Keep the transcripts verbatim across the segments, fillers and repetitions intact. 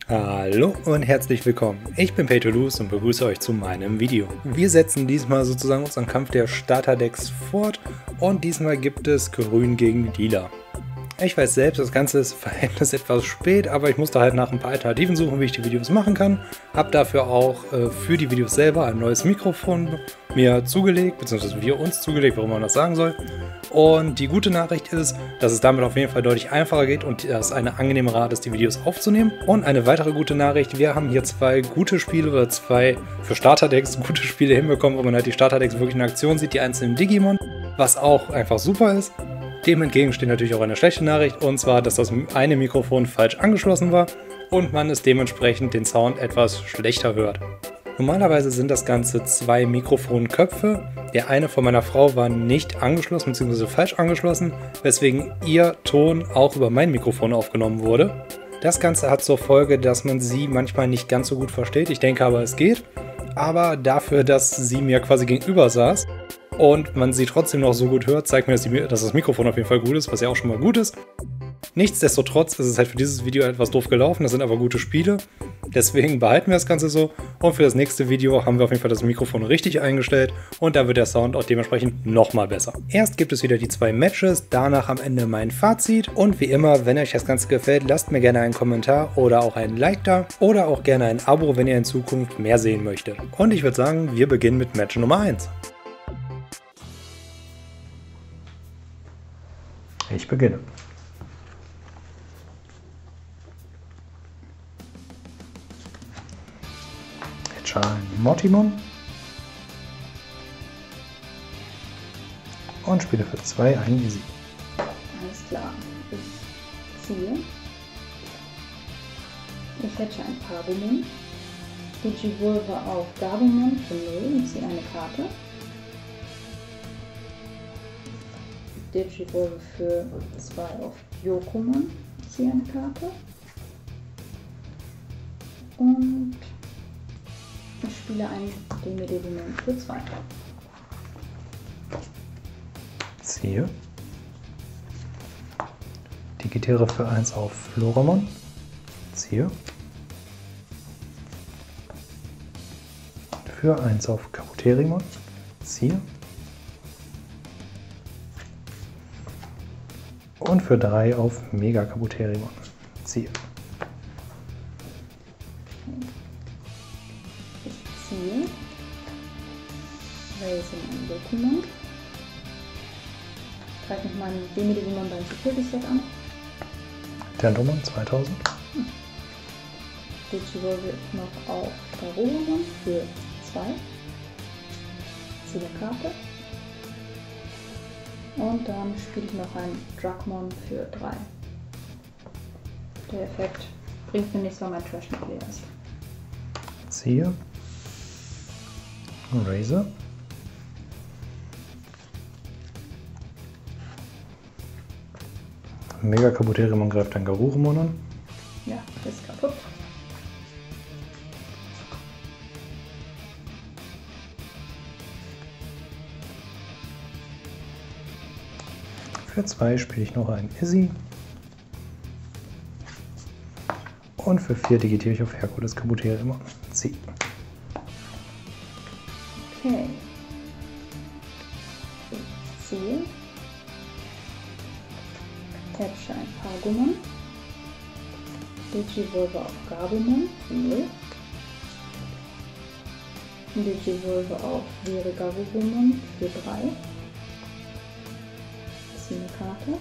Hallo und herzlich willkommen. Ich bin Paytolus und begrüße euch zu meinem Video. Wir setzen diesmal sozusagen unseren Kampf der Starterdecks fort und diesmal gibt es Grün gegen Lila. Ich weiß selbst, das Ganze ist Verhältnis etwas spät, aber ich musste halt nach ein paar Alternativen suchen, wie ich die Videos machen kann. Hab dafür auch äh, für die Videos selber ein neues Mikrofon mir zugelegt, beziehungsweise wir uns zugelegt, warum man das sagen soll. Und die gute Nachricht ist, dass es damit auf jeden Fall deutlich einfacher geht und dass es eine angenehme Art ist, die Videos aufzunehmen. Und eine weitere gute Nachricht, wir haben hier zwei gute Spiele oder zwei für Starterdecks gute Spiele hinbekommen, wo man halt die Starterdecks wirklich in Aktion sieht, die einzelnen Digimon, was auch einfach super ist. Dem entgegen steht natürlich auch eine schlechte Nachricht, und zwar, dass das eine Mikrofon falsch angeschlossen war und man es dementsprechend den Sound etwas schlechter hört. Normalerweise sind das Ganze zwei Mikrofonköpfe. Der eine von meiner Frau war nicht angeschlossen bzw. falsch angeschlossen, weswegen ihr Ton auch über mein Mikrofon aufgenommen wurde. Das Ganze hat zur Folge, dass man sie manchmal nicht ganz so gut versteht. Ich denke aber, es geht. Aber dafür, dass sie mir quasi gegenüber saß und man sie trotzdem noch so gut hört, zeigt mir, dass, die, dass das Mikrofon auf jeden Fall gut ist, was ja auch schon mal gut ist. Nichtsdestotrotz ist es halt für dieses Video etwas doof gelaufen, das sind aber gute Spiele. Deswegen behalten wir das Ganze so, und für das nächste Video haben wir auf jeden Fall das Mikrofon richtig eingestellt und da wird der Sound auch dementsprechend nochmal besser. Erst gibt es wieder die zwei Matches, danach am Ende mein Fazit, und wie immer, wenn euch das Ganze gefällt, lasst mir gerne einen Kommentar oder auch ein Like da oder auch gerne ein Abo, wenn ihr in Zukunft mehr sehen möchtet. Und ich würde sagen, wir beginnen mit Match Nummer eins. Ich beginne. Ein Mortimon und spiele für zwei ein Easy. Alles klar. Ich ziehe. Ich hätte ein Pabomon. Digivolve auf Gabumon für null und ziehe eine Karte. Digivolve für zwei auf Yokomon, ziehe eine Karte. Und ich spiele ein Demidevimon für zwei. Ziehe. Digitiere für eins auf Floramon. Ziehe. Für eins auf Kabuterimon. Ziehe. Und für drei auf Mega Kabuterimon. Ziehe. Ziehe, raise ein Yokomon, greife noch meinen Demidevimon beim Security Set an. Tentomon zweitausend. Hm. Digivolve noch auf Garurumon für zwei. Ziehe eine Karte. Und dann spiele ich noch ein Dragmon für drei. Der Effekt bringt mir nichts, weil mein Trash nicht leer ist. Ziehe. Razor. Mega Kabuterimon greift ein Garurumon an. Ja, ist kaputt. Für zwei spiele ich noch einen Izzy. Und für vier digitiere ich auf Herkules Kabuterimon. Zieh. Okay. Ich ziehe. Catche ein Pagumon. Digivolve auf Gabumon für null. Digivolve auf Vere Garurumon für drei. Ziehe eine Karte.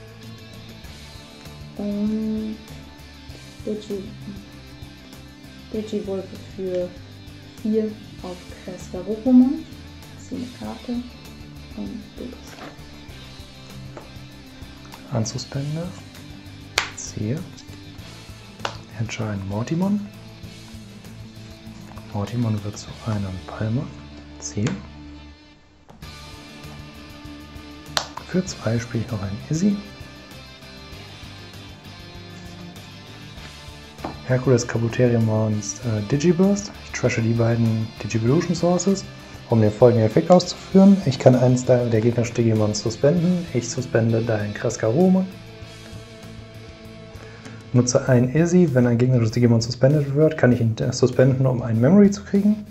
Und Digi Digivolve für vier auf Kresgarurumon, ziehe eine Karte und los. Anzuspende. Ziehe. Entscheiden Mortimon. Mortimon wird zu einem Palmer. Ziehe. Für zwei spiele ich noch einen Izzy. Herkules Kabuterimons äh, Digiburst. Ich trashe die beiden Digivolution Sources, um den folgenden Effekt auszuführen. Ich kann eins der, der gegnerischen Digimons suspenden. Ich suspende dein Kresgarurumon. Nutze ein Izzy, wenn ein gegnerisches Digimon suspended wird, kann ich ihn suspenden, um ein Memory zu kriegen.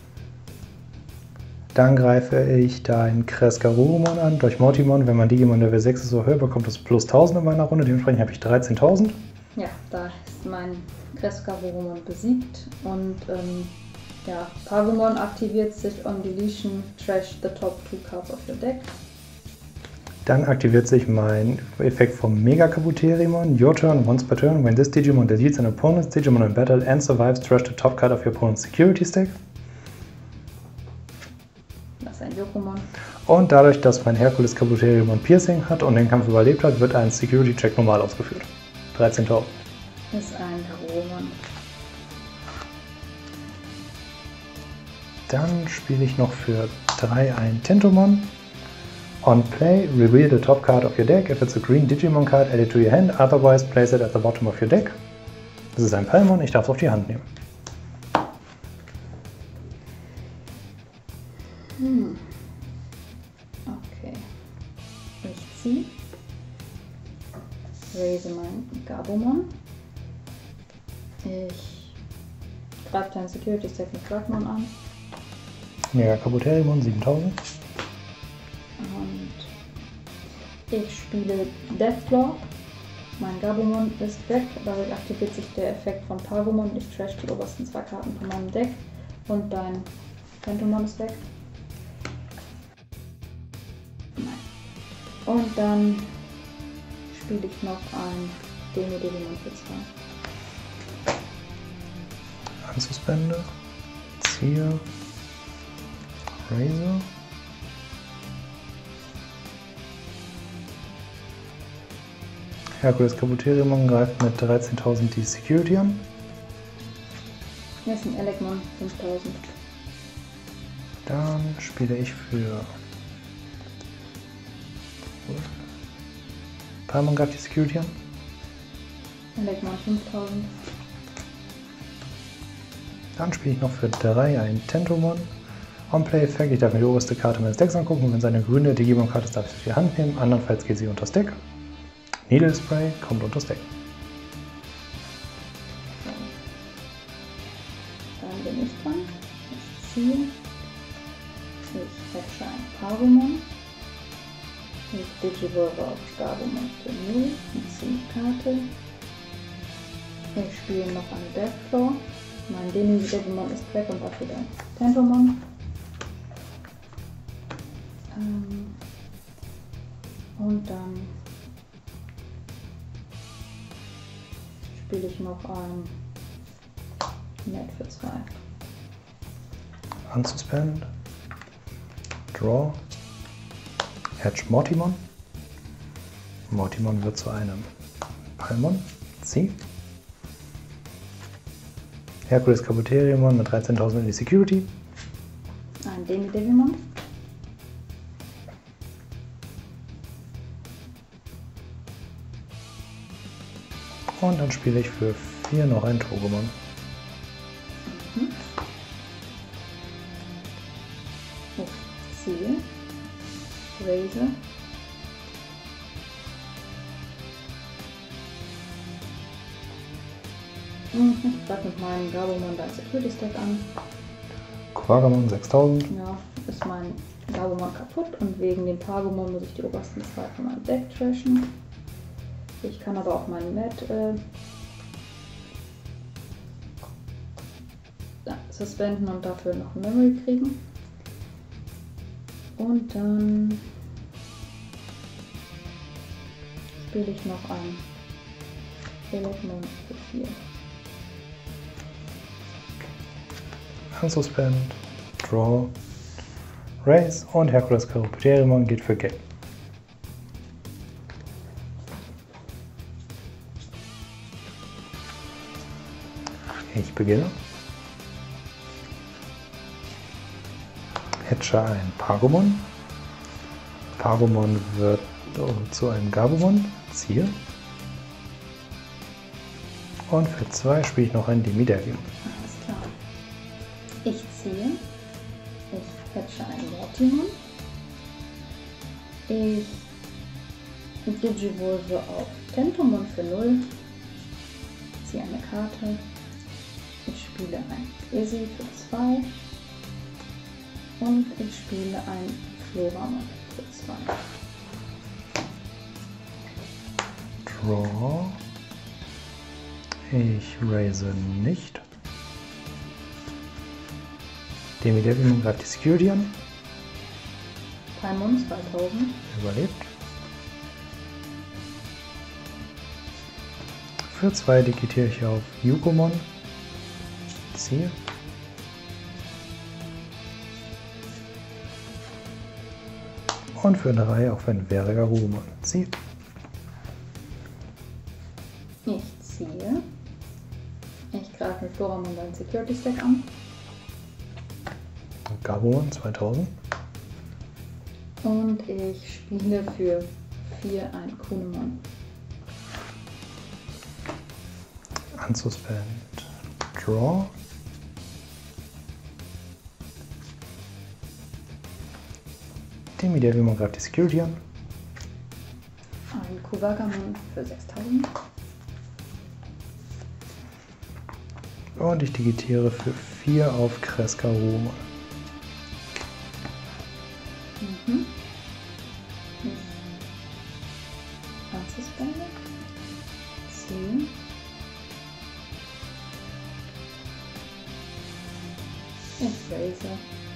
Dann greife ich dein Kresgarurumon an, durch Mortimon, wenn mein Digimon Level sechs ist oder höher, bekommt es plus tausend in meiner Runde, dementsprechend habe ich dreizehntausend. Ja, da ist mein Kresgarurumon besiegt und ähm, ja, Pagumon aktiviert sich on deletion, trash the top two cards of your deck. Dann aktiviert sich mein Effekt vom Mega Kabuterimon. Your turn, once per turn, when this Digimon deletes an opponent's Digimon in battle and survives, trash the top card of your opponent's security stack. Das ist ein Yokomon. Und dadurch, dass mein Herkules Kabuterimon Piercing hat und den Kampf überlebt hat, wird ein Security Check normal ausgeführt. dreizehntausend. Ist ein Garurumon. Dann spiele ich noch für drei ein Tentomon. On play, reveal the top card of your deck. If it's a green Digimon card, add it to your hand. Otherwise, place it at the bottom of your deck. Das ist ein Palmon, ich darf es auf die Hand nehmen. Hm. Okay. Ich ziehe. Raise mein Gabumon. Ich greife deinen Security Stack mit Dragmon an. Mega Kabuterimon siebentausend. Und ich spiele Deathclaw. Mein Gabumon ist weg. Dadurch aktiviert sich der Effekt von Pagumon. Ich trash die obersten zwei Karten von meinem Deck. Und dein Tentomon ist weg. Nein. Und dann spiele ich noch ein Demi-Digimon für zwei. Unsuspende. Ziehe. Razor. Herkules Kabuterimon greift mit dreizehntausend die Security an. Hier ist ein Elegmon, fünftausend. Dann spiele ich für Palmon greift die Security an. Elegmon, fünftausend. Dann spiele ich noch für drei ein Tentomon. On Play Effekt, ich darf mir die oberste Karte meines Decks angucken. Wenn seine grüne Digimon-Karte ist, darf ich sie auf die Hand nehmen. Andernfalls geht sie unter das Deck. Needle Spray kommt unter das Deck. Dann bin ich dran. Ich ziehe. Ich hatche ein Pagumon. Ich Digivolve auf Gabumon für null und ziehe eine Karte. Ich spiele noch eine Deathclaw. Mein Demi-Digimon ist weg und dafür der Tentomon. Ähm, und dann spiele ich noch ein Net für zwei. Unsuspend. Draw. Hatch Mortimon. Mortimon wird zu einem Palmon. Zieh. Herkules Kabuterimon mit dreizehntausend in die Security. Ein Demi-Digimon. Und dann spiele ich für vier noch ein Togomon. Mhm. Ich ziehe. Raise. Und ich greife mit meinem Gabumon dein Security Stack an. Quagamon sechstausend. Ja, ist mein Gabumon kaputt und wegen dem Pagumon muss ich die obersten zwei von meinem Deck trashen. Ich kann aber auch meinen Mat äh, suspenden und dafür noch ein Memory kriegen. Und dann spiele ich noch ein Elegmon für vier. Unsuspend, Draw, Raise und Herkules Kabuterimon geht für Geld. Ich beginne. Hatche ein Pagumon. Pagumon wird zu einem Gabumon. Ziehe. Und für zwei spiele ich noch ein Demi-Digimon. Alles klar. Ich ziehe. Ich hatche ein Mortimon. Ich Digivolve auf Tentomon für null. ziehe eine Karte. Ich spiele ein Izzy für zwei. Und ich spiele ein Floramon für zwei. Draw. Ich raise nicht. Demi-Devimon greift die Security an. Paimon zweitausend. Überlebt. Für zwei digitiere ich auf Yukomon. Ziehe. Und für drei auf ein Vergarumon. Ziehe. Ich ziehe. Ich greife mit Floramon dein Security Stack an. Garumon zweitausend. Und ich spiele für vier ein Kunemon. Unsuspend. Draw. Demi-Devimon greift die Security an. Ein Kuwagamon für sechstausend. Und ich digitiere für vier auf Kresgarumon. Mhm. Unsuspended. zehn. Ich raise.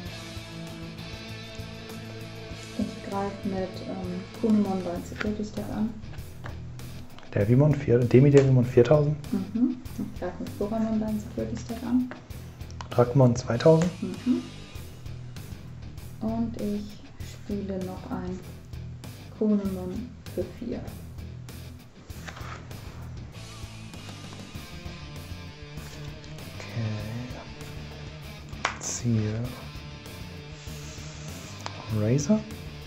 Ich greife mit ähm, Kunemon dein Security Stack an. Devimon vier, Demi-Devimon viertausend. Mhm. Ich greife mit Floramon dein Security Stack an. Dracmon zweitausend. Mhm. Und ich spiele noch ein Kunemon für vier. Okay. Ziehe. Razor.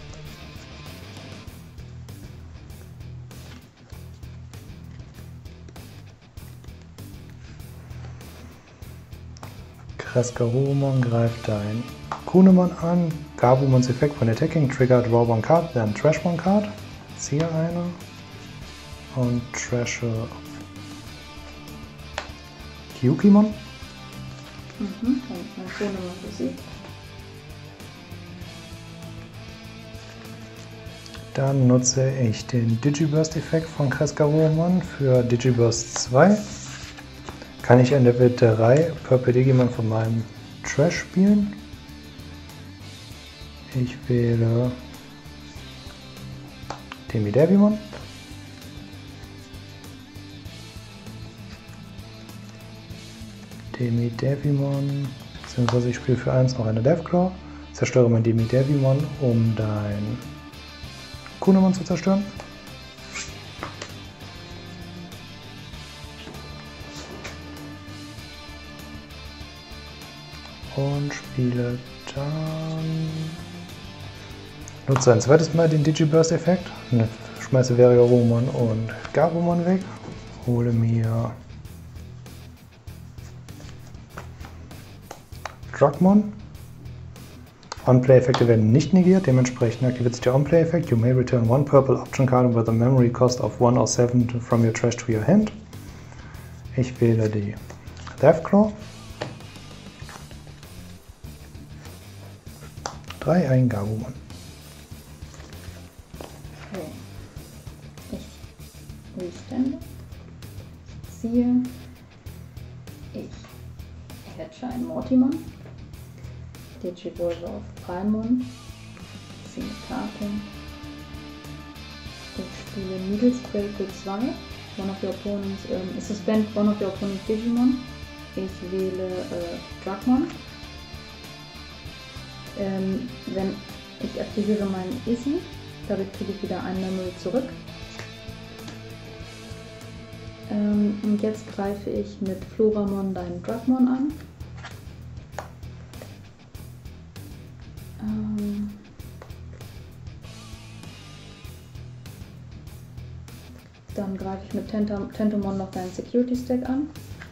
Kresgarumon greift dein Kunemon an. Gabumons Effekt von Attacking Trigger Draw One Card, dann Trash One Card. Ziehe eine und trashe Kyukimon. Mhm. Und mein Kunemon besiegt. Dann nutze ich den Digiburst-Effekt von Kresgarumon für Digiburst zwei. Kann ich an Level drei Purple Digimon von meinem Trash spielen. Ich wähle Demi-Devimon. Demi-Devimon, beziehungsweise ich spiele für eins noch eine Deathclaw. Zerstöre mein Demi-Devimon, um dein Kunemon zu zerstören. Und spiele dann. Nutze ein zweites Mal den Digiburst-Effekt. Schmeiße Vergarumon und Garumon weg. Hole mir Dracmon. On-Play-Effekte werden nicht negiert, dementsprechend aktiviert sich der On-Play-Effekt. You may return one purple option card with a memory cost of one or seven from your trash to your hand. Ich wähle die Deathclaw. drei, ein Garumon. Okay. Ich restande. Ich ziehe. Ich hatche ein Mortimon. Digivolve auf Paimon. Ziehe eine Karte. Ich spiele Needle Spray für zwei. One of your opponents, ähm, suspend one of your opponent's Digimon. Ich wähle äh, Dracmon. Ähm, wenn ich aktiviere meinen Izzy, dadurch kriege ich wieder ein Memory zurück. Ähm, und jetzt greife ich mit Floramon deinen Dracmon an. Ähm, dann greife ich mit Tentam Tentomon noch deinen Security Stack an.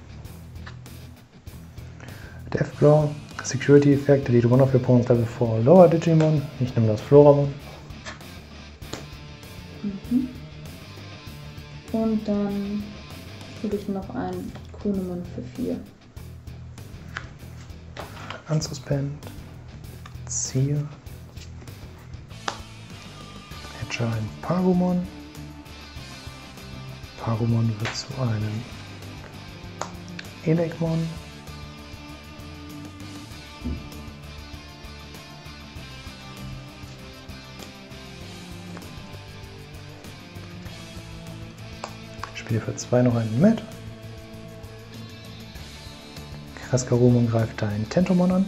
Deathclaw, Security Effect, delete one of your opponent's level four or lower Digimon. Ich nehme das Floramon. Mhm. Und dann spiele ich noch ein Kunemon für vier. Unsuspend, ziehe, hatche ein Pagumon. Pagumon wird zu einem Elegmon. Spiele für zwei noch einen Matt. Cascaromon greift ein Tentomon an.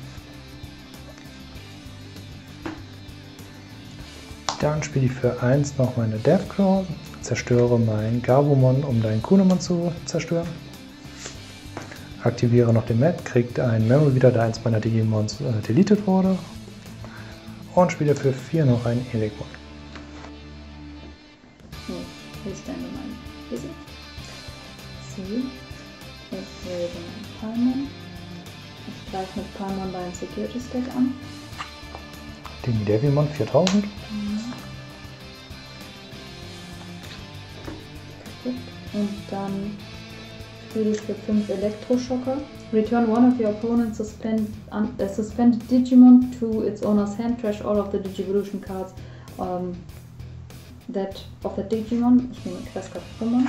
Dann spiele ich für eins noch meine Deathclaw. Zerstöre mein Garbomon, um deinen Kunemon zu zerstören. Aktiviere noch den Matt, kriegt ein Memory wieder, da eins meiner Digimons äh, deleted wurde. Und spiele für vier noch einen Elegmon. Hier ist dann mein Wizard. C. Ich wähle meinen Palmon. Ich greife mit Palmon deinen Security Stack an. Den Devimon viertausend. Mhm. Und dann spiele ich für fünf Elektroschocker. Return one of your opponent's suspend, un, uh, suspended Digimon to its owner's hand. Trash all of the Digivolution cards um, that of the Digimon. Ich nehme Cascaromon.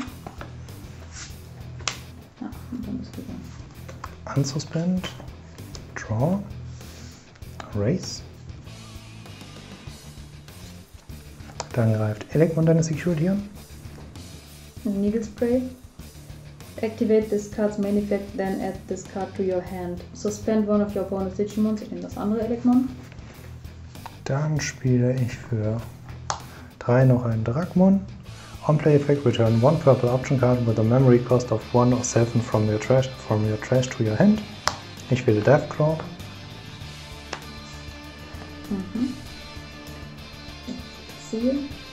Ja, und dann bist du dran. Unsuspend, Draw, Race. Dann greift Elegmon deine Security an. Needle Spray. Activate this card's main effect, then add this card to your hand. Suspend one of your opponent's Digimons. Ich nehme das andere Elegmon. Dann spiele ich für drei noch einen Dragmon. On play effect, return one purple option card with a memory cost of one or seven from your trash from your trash to your hand. Ich wähle Deathclaw. Mhm. Ich ziehe.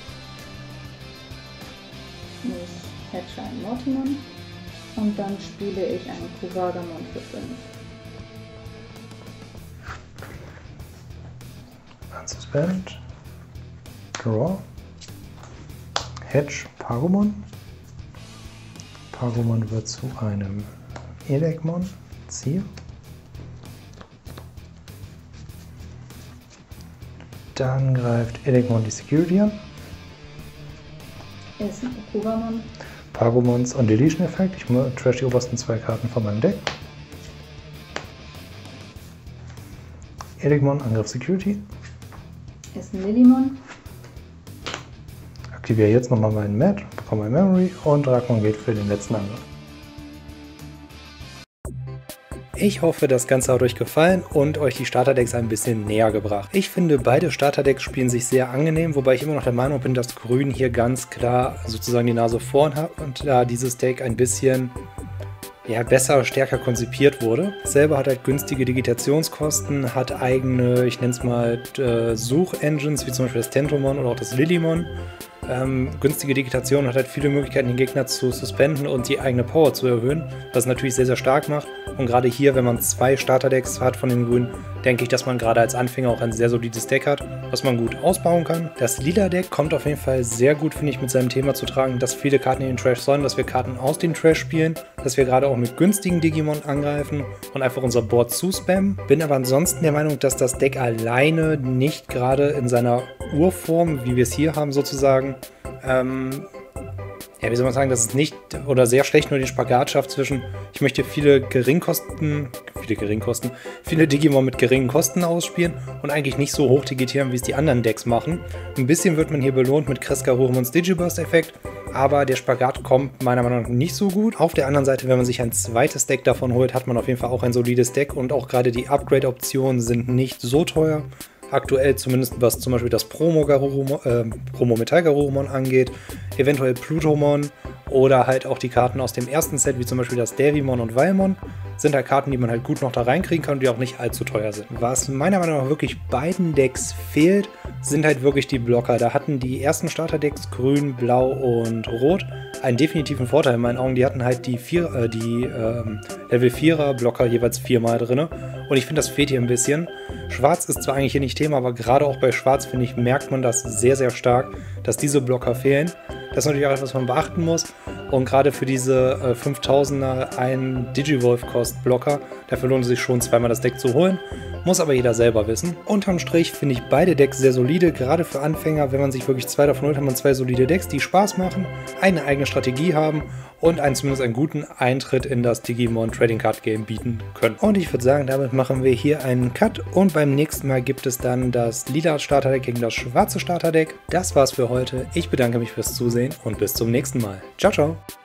Ich hatche einen Mortimon. Und dann spiele ich einen Kuwagamon für fünf. Unsuspend. Draw. Hatch Pagumon. Pagumon wird zu einem Elegmon. Ziehe. Dann greift Elegmon die Security an. Er ist ein Kuwagamon. Pagumons on Deletion Effekt. Ich trash die obersten zwei Karten von meinem Deck. Elegmon, Angriff Security. Er ist ein Lilymon. Aktiviere jetzt nochmal meinen Matt, bekomme ein Memory und Dragmon geht für den letzten Angriff. Ich hoffe, das Ganze hat euch gefallen und euch die Starterdecks ein bisschen näher gebracht. Ich finde, beide Starterdecks spielen sich sehr angenehm, wobei ich immer noch der Meinung bin, dass Grün hier ganz klar sozusagen die Nase vorn hat und da dieses Deck ein bisschen ja, besser, stärker konzipiert wurde. Selber hat halt günstige Digitationskosten, hat eigene, ich nenne es mal, äh, Suchengines, wie zum Beispiel das Tentomon oder auch das Lilymon. Ähm, günstige Digitation hat halt viele Möglichkeiten, den Gegner zu suspenden und die eigene Power zu erhöhen, was natürlich sehr, sehr stark macht. Und gerade hier, wenn man zwei Starterdecks hat von den Grünen, denke ich, dass man gerade als Anfänger auch ein sehr solides Deck hat, was man gut ausbauen kann. Das Lila-Deck kommt auf jeden Fall sehr gut, finde ich, mit seinem Thema zu tragen, dass viele Karten in den Trash sollen, dass wir Karten aus dem Trash spielen, dass wir gerade auch mit günstigen Digimon angreifen und einfach unser Board zuspammen. Bin aber ansonsten der Meinung, dass das Deck alleine nicht gerade in seiner Urform, wie wir es hier haben sozusagen, ähm, ja, wie soll man sagen, dass es nicht oder sehr schlecht nur den Spagat schafft zwischen, ich möchte viele Geringkosten, viele Geringkosten, viele Digimon mit geringen Kosten ausspielen und eigentlich nicht so hoch digitieren, wie es die anderen Decks machen. Ein bisschen wird man hier belohnt mit Cascaromons Digiburst-Effekt, aber der Spagat kommt meiner Meinung nach nicht so gut. Auf der anderen Seite, wenn man sich ein zweites Deck davon holt, hat man auf jeden Fall auch ein solides Deck und auch gerade die Upgrade-Optionen sind nicht so teuer. Aktuell zumindest, was zum Beispiel das Promo-Garurumon, äh, Promo-Metall-Garurumon angeht, eventuell Plutomon oder halt auch die Karten aus dem ersten Set, wie zum Beispiel das Devimon und Valmon, sind halt Karten, die man halt gut noch da reinkriegen kann und die auch nicht allzu teuer sind. Was meiner Meinung nach wirklich beiden Decks fehlt, sind halt wirklich die Blocker. Da hatten die ersten Starterdecks Grün, Blau und Rot einen definitiven Vorteil in meinen Augen. Die hatten halt die, vier, äh, die ähm, Level vierer Blocker jeweils viermal drin. Und ich finde, das fehlt hier ein bisschen. Schwarz ist zwar eigentlich hier nicht Thema, aber gerade auch bei Schwarz, finde ich, merkt man das sehr, sehr stark, dass diese Blocker fehlen. Das ist natürlich auch etwas, was man beachten muss. Und gerade für diese äh, fünftausender ein Digivolf-Cost-Blocker, dafür lohnt es sich schon zweimal das Deck zu holen. Muss aber jeder selber wissen. Unterm Strich finde ich beide Decks sehr solide, gerade für Anfänger. Wenn man sich wirklich zwei davon holt, hat man zwei solide Decks, die Spaß machen, eine eigene Strategie haben und einen zumindest einen guten Eintritt in das Digimon Trading Card Game bieten können. Und ich würde sagen, damit machen wir hier einen Cut und beim nächsten Mal gibt es dann das lila Starterdeck gegen das schwarze Starterdeck. Das war's für heute. Ich bedanke mich fürs Zusehen und bis zum nächsten Mal. Ciao, ciao!